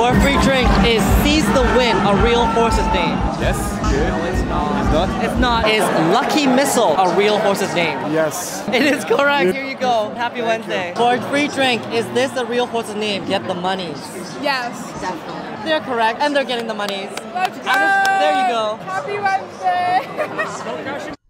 For a free drink, is Seize the Wind a real horse's name? Yes. Good. No, it's not. It's not? It's not. Is Lucky Missile a real horse's name? Yes. It is correct. Here you go. Happy Wednesday. For a free drink, is this a real horse's name? Get the monies. Yes. Definitely. They're correct, and they're getting the monies. Let's go. There you go. Happy Wednesday.